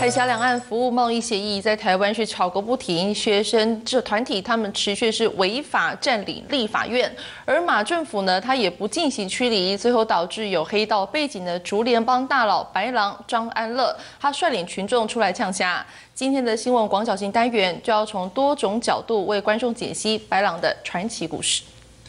海峡两岸服务贸易协议在台湾是吵个不停，学生这团体他们持续是违法占领立法院，而马政府呢，他也不进行驱离，最后导致有黑道背景的竹联帮大佬白狼张安乐，他率领群众出来呛虾。今天的新闻广角镜单元就要从多种角度为观众解析白狼的传奇故事。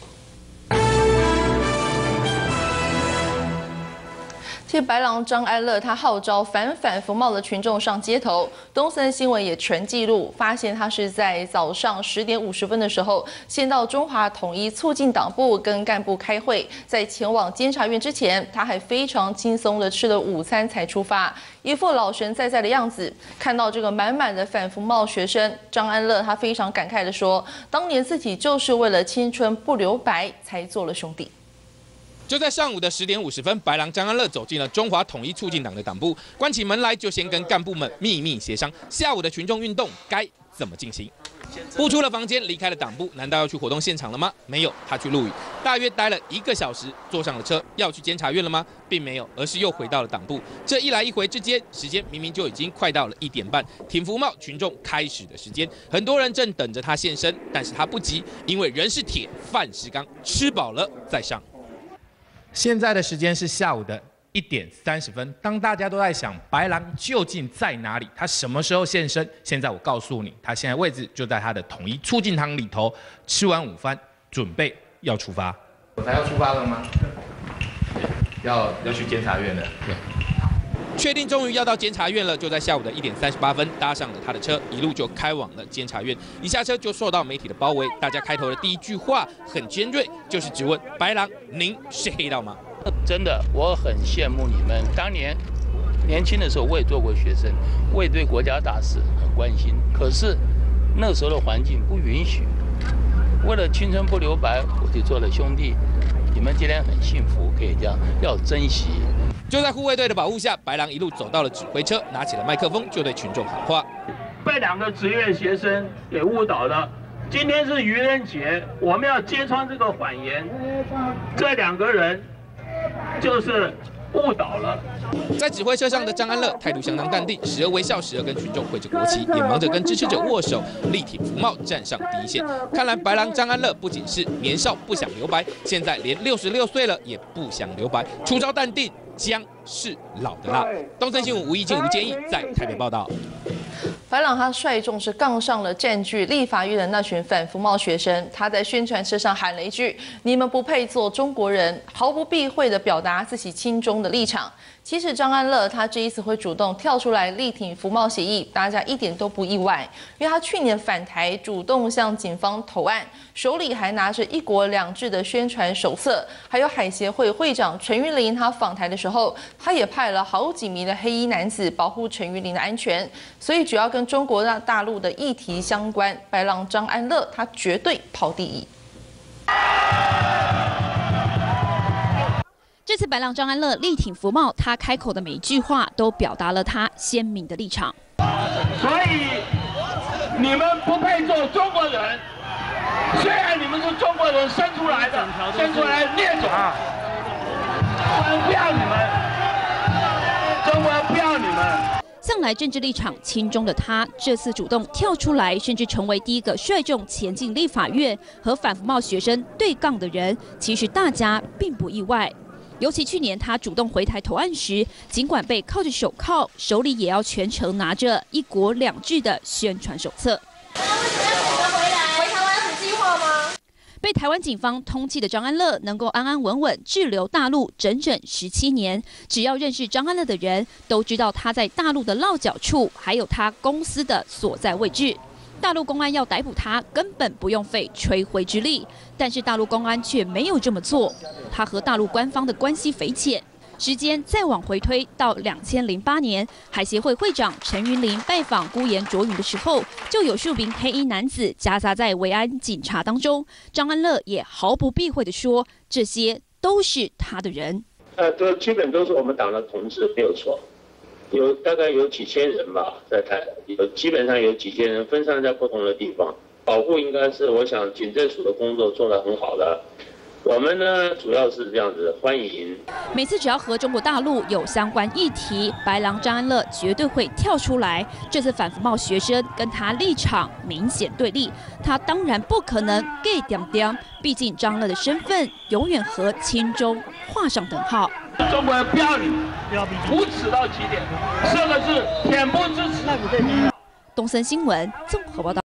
其实白狼张安乐他号召反服贸的群众上街头，东森新闻也全记录，发现他是在早上10点50分的时候，先到中华统一促进党部跟干部开会，在前往监察院之前，他还非常轻松的吃了午餐才出发，一副老神在在的样子。看到这个满满的反服贸学生，张安乐他非常感慨的说，当年自己就是为了青春不留白才做了兄弟。 就在上午的10点50分，白狼张安乐走进了中华统一促进党的党部，关起门来就先跟干部们秘密协商下午的群众运动该怎么进行。步出了房间，离开了党部，难道要去活动现场了吗？没有，他去录影，大约待了1个小时，坐上了车，要去监察院了吗？并没有，而是又回到了党部。这一来一回之间，时间明明就已经快到了1点半，挺服贸群众开始的时间，很多人正等着他现身，但是他不急，因为人是铁，饭是钢，吃饱了再上。 现在的时间是下午的1点30分。当大家都在想白狼究竟在哪里，他什么时候现身？现在我告诉你，他现在位置就在他的统一促进堂里头，吃完午饭，准备要出发。他要出发了吗？要去监察院了。对。 确定终于要到监察院了，就在下午的1点38分搭上了他的车，一路就开往了监察院。一下车就受到媒体的包围，大家开头的第一句话很尖锐，就是质问白狼：“您是黑道吗？” 真的，我很羡慕你们。当年年轻的时候，我也做过学生，我也对国家大事很关心。可是那时候的环境不允许，为了青春不留白，我就做了兄弟。你们今天很幸福，可以这样，要珍惜。 就在护卫队的保护下，白狼一路走到了指挥车，拿起了麦克风，就对群众喊话：“ 被2个职业学生给误导了。今天是愚人节，我们要揭穿这个谎言。这2个人就是误导了。” 在指挥车上的张安乐态度相当淡定，时而微笑，时而跟群众挥着国旗，也忙着跟支持者握手，力挺服贸，站上第一线。看来白狼张安乐不仅是年少不想留白，现在连66岁了也不想留白，出招淡定。 姜是老的辣。东森新闻吴怡静、吴建议在台北报道。 白狼他率众是杠上了占据立法院的那群反服贸学生，他在宣传车上喊了一句：“你们不配做中国人”，毫不避讳地表达自己亲中的立场。其实张安乐他这一次会主动跳出来力挺服贸协议，大家一点都不意外，因为他去年返台主动向警方投案，手里还拿着1国2制的宣传手册，还有海协会会长陈玉玲他访台的时候，他也派了好几名的黑衣男子保护陈玉玲的安全，所以只要跟中国大陆的议题相关，白狼张安乐他绝对跑第一。 这次白狼张安乐力挺服贸，他开口的每一句话都表达了他鲜明的立场。 所以你们不配做中国人，虽然你们是中国人生出来的，生出来孽种，中国人不要你们，中国人不要你们。 向来政治立场亲中的他，这次主动跳出来，甚至成为第一个率众前进立法院和反服贸学生对杠的人，其实大家并不意外。 尤其去年他主动回台投案时，尽管被铐着手铐，手里也要全程拿着1国2制的宣传手册。 为什么要主动回来？回台湾有计划吗？ 被台湾警方通缉的张安乐，能够安安稳稳滞留大陆整整17年。只要认识张安乐的人，都知道他在大陆的落脚处，还有他公司的所在位置。 大陆公安要逮捕他，根本不用费吹灰之力，但是大陆公安却没有这么做。他和大陆官方的关系匪浅。时间再往回推到2008年，海协会会长陈云林拜访孤岩卓云的时候，就有数名黑衣男子夹杂在维安警察当中。张安乐也毫不避讳地说，这些都是他的人。 都基本都是我们党的同志，没有错。 大概有几千人吧，在台基本上有几千人分散在不同的地方。保护应该是我想警政署的工作做得很好的， 我们呢，主要是这样子欢迎。 每次只要和中国大陆有相关议题，白狼张安乐绝对会跳出来。这次反服贸学生跟他立场明显对立，他当然不可能 gay 点点，毕竟张乐的身份永远和亲中画上等号。 中国人不要你，无耻到极点，4个字：恬不知耻。 东森新闻综合报道。